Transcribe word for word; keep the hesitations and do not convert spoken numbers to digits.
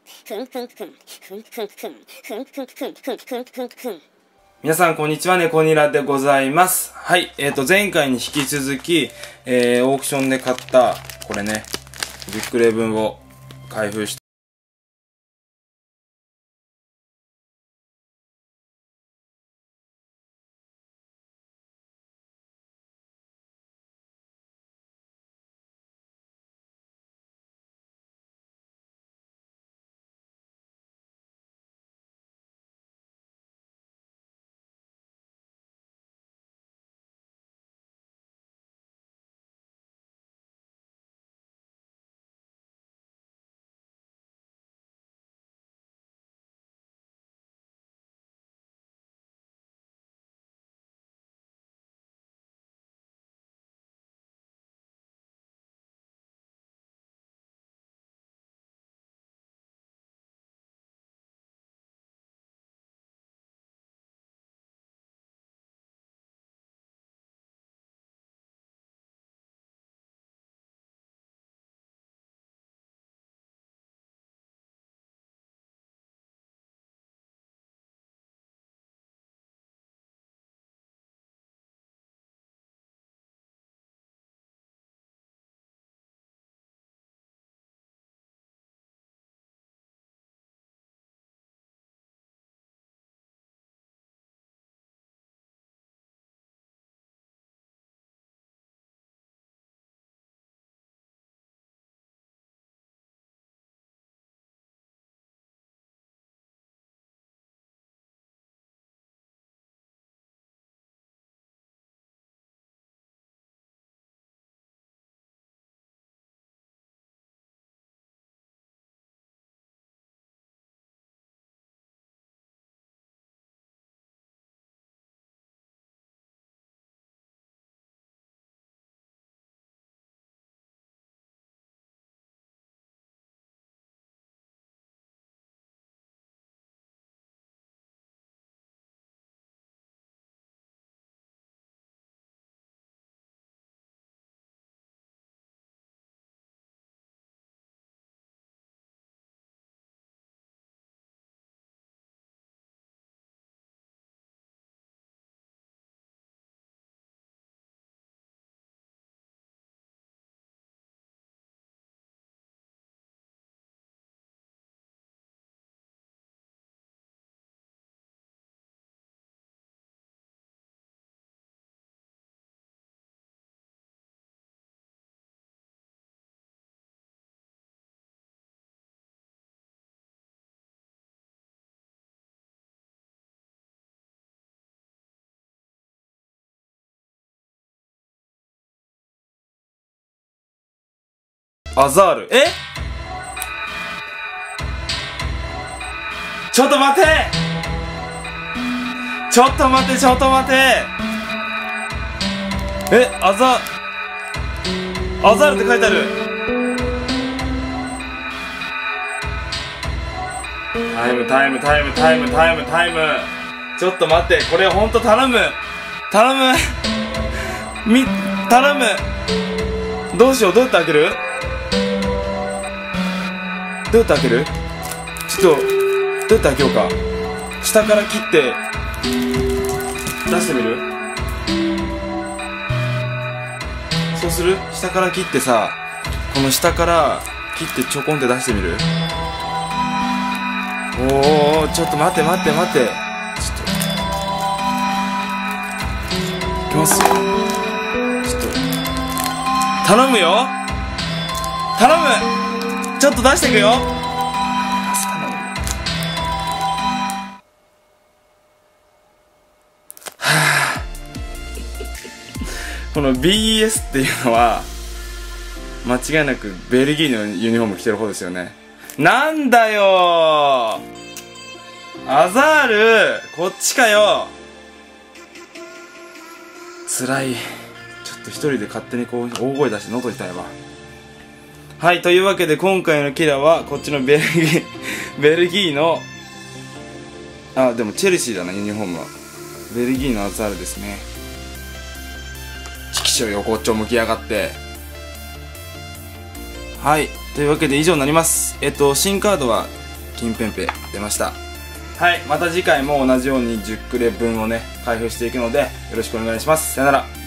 皆さんこんにちは、ねこにらでございます。はい、えっと前回に引き続き、えー、オークションで買ったこれねビッグレブンを開封してアザール。えちょっと待てちょっと待てちょっと待てえアザアザールって書いてある。タイムタイムタイムタイムタイムタイムちょっと待って、これほんと頼む頼むみ頼む。どうしよう、どうやって開けるどうやって開けるちょっとどうやって開けようか。下から切って出してみる。そうする。下から切ってさ、この下から切ってちょこんって出してみる。おお、ちょっと待って待って待って、ちょっといきますよ。ちょっと頼むよ頼む。ちょっと出していくよ。はぁこの ビーエス っていうのは間違いなくベルギーのユニフォーム着てる方ですよね。なんだよアザール、こっちかよ。つらい。ちょっと一人で勝手にこう大声出して喉痛いわ。はい、というわけで今回のキラはこっちのベルギーベルギーの、あ、でもチェルシーだな、ユニフォームは。ベルギーのアザールですね。色紙を横っちょ向きやがって。はい、というわけで以上になります。えっと新カードは金ペンペ出ました。はい、また次回も同じようにじゅっクレ分をね開封していくのでよろしくお願いします。さよなら。